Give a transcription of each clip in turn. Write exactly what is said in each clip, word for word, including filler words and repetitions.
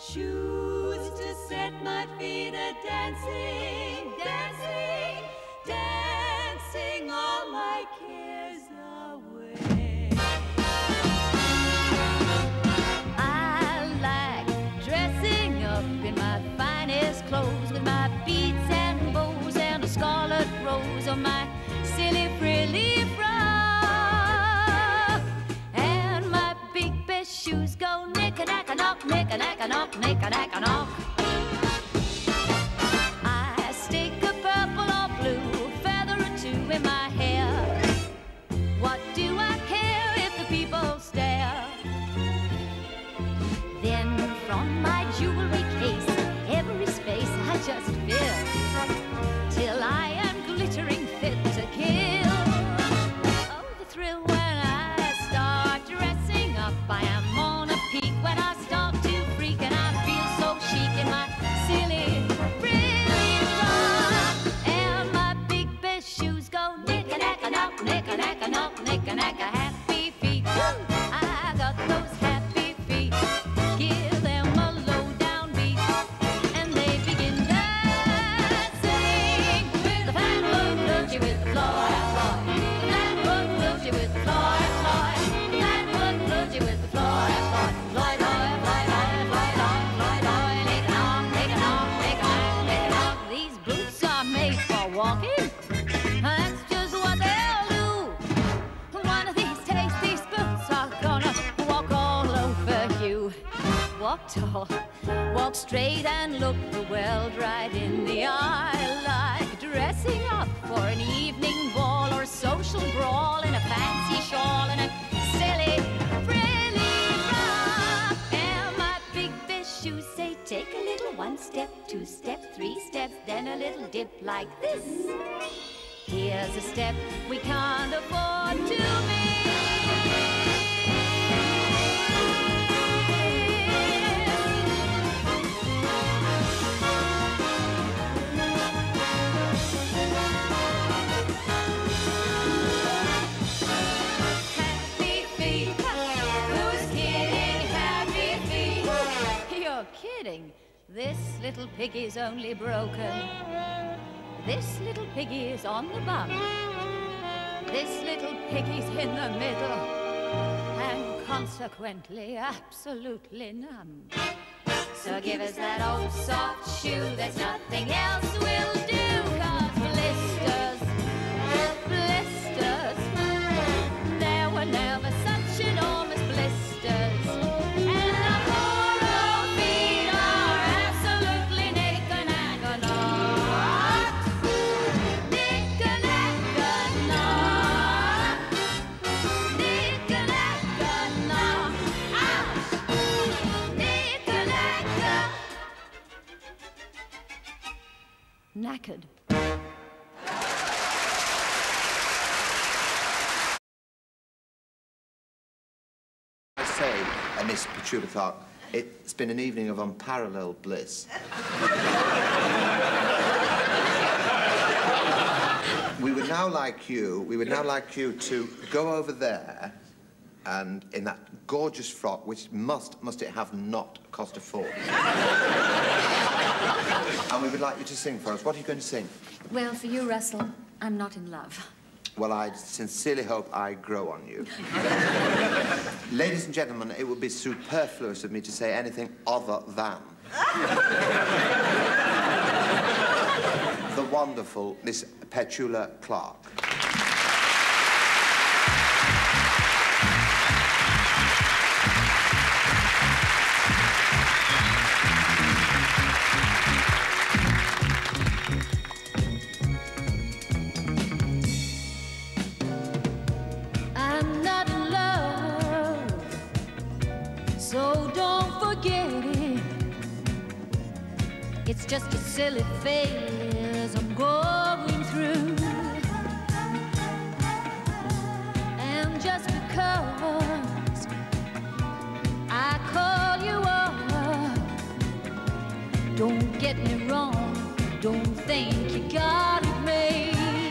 shoes to set my feet a-dancing, dancing, dancing all my cares away. I like dressing up in my finest clothes with my beads and bows and a scarlet rose on my silly frilly frock. And my big best shoes go knick-a-knack-a-knock, knick-a-knack-a-knock, knick-a-knack-a-knock. I stick a purple or blue feather or two in my hair. What do I care if the people stare? Then from my jewelry case, every space I just fill, till I am glittering fit to kill. Oh, the thrill when I start dressing up. I am on a peak when I start to freak, and I feel so chic in my silly, brilliant frock. And my big best shoes go knick-a-knack-a-knock, knick-a-knack-a-knock, knick-a-knack-a-happy feet. I got those happy feet. Give them a low down beat, and they begin dancing with the fat foot loogie with the floor, floor. Flat foot loogie with the floor, floor. Flat foot loogie with the floor, floor. Floyd, Floyd, Floyd, Floyd, Floyd, Floyd, Floyd. Make a knock, make a knock, make a knock, make a knock. These boots are made for walking. That's just what they'll do. One of these days, these boots are gonna walk all over you. Walk tall, walk straight, and look the world right in the eye. Like dressing up for an evening ball or social brawl in a fancy shawl and a silly, frilly frock. And my big best shoes say, take a little one step, two step, three steps, then a little dip like this. Here's a step we can't afford to miss. Happy feet. Who's kidding? Happy feet. You're kidding. This little piggy's only broken. This little piggy is on the bum. This little piggy's in the middle, and consequently absolutely numb. So give us that old soft shoe, there's nothing else will do. 'Cause blisters, blisters, there were never such enormous blisters. And the poor old feet are absolutely knick-a-knack-a-knock. Knick-a-knack-a-knock. Knick-a-knack-a-knock. Ouch! Knick-a-knack-a. Knackered. I say, uh, Miss Petula Clark, it's been an evening of unparalleled bliss. We would now like you, we would now like you to go over there and in that gorgeous frock, which must, must it have not cost a fortune. And we would like you to sing for us. What are you going to sing? Well, for you, Russell, I'm not in love. Well, I sincerely hope I grow on you. Ladies and gentlemen, it would be superfluous of me to say anything other than the wonderful Miss Petula Clark. I'm not in love, so don't forget it. It's just a silly phase I'm going through. And just because I call you up, don't get me wrong, don't think you got it made.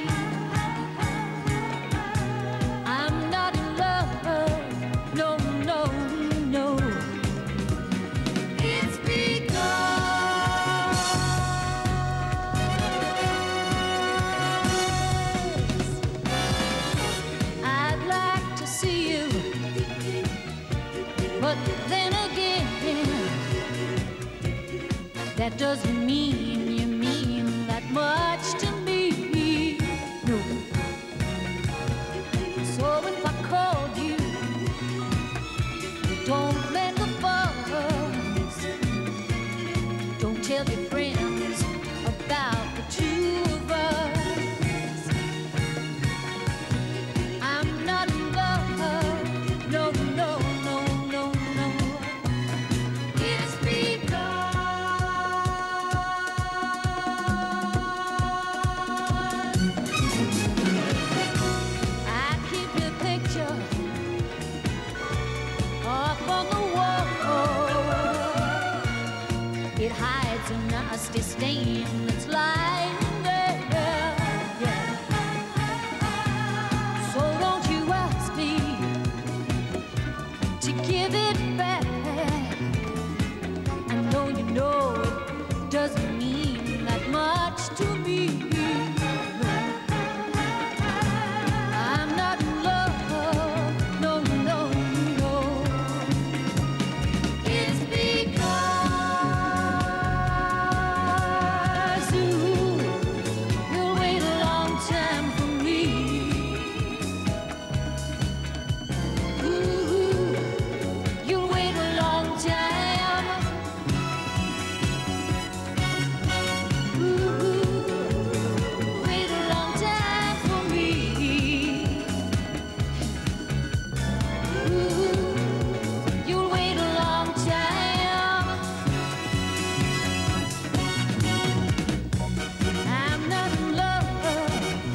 I'm not in love, no, no, no. It's been that doesn't mean you mean that much to me. No. So if I called you, don't mend the fuss. Don't tell your friends about the two of us. I'm not in love. No, no, no, no, no. It's because I keep your picture up on the wall. It hides a nasty stain that's lying there. Yeah. So don't you ask me to give it back. I know you know it doesn't mean that much to me. I'm not in love. No, no, no. It's because ooh, you'll wait a long time for me. Ooh, you'll wait a long time. Ooh, wait a long time for me. Ooh, you'll wait a long time. I'm not in love.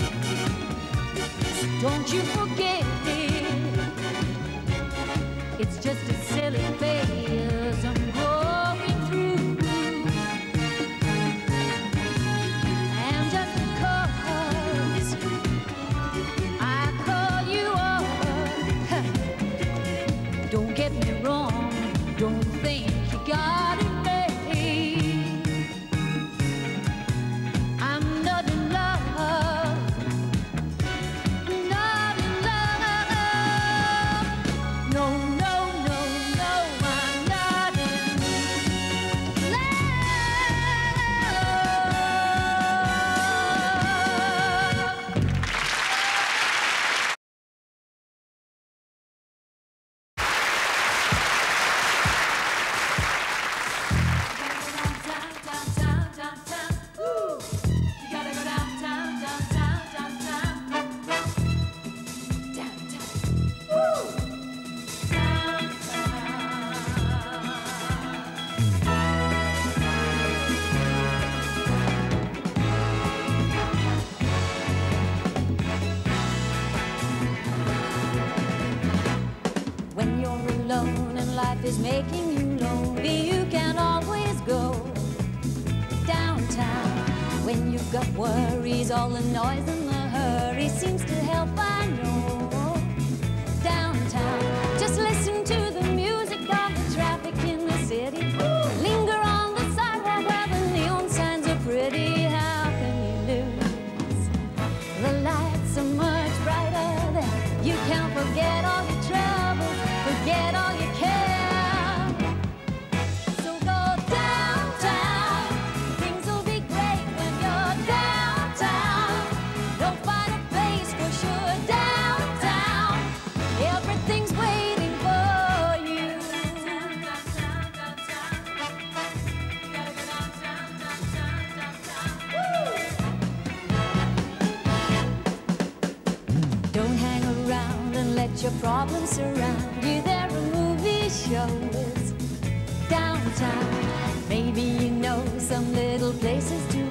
Don't you forget it. It's just a silly phase I'm going through. And just because I call you up, don't get me wrong, don't think you got it made. I'm not in love, not in love. No, no, no, no, I'm not in love. When you're alone and life is making you lonely, you can always go downtown. When you've got worries, all the noise and the hurry seems to help, I know. Downtown, just listen to the music of the traffic in the city. Linger on the sidewalk where the neon signs are pretty. How can you lose? The lights are much brighter there. You can't forget all your troubles, forget all your care. So go downtown, things will be great when you're downtown. Don't find a place for sure downtown. Everything's waiting for you. Don't hang around and let your problems surround you. There are movie shows downtown. Maybe you know some little places to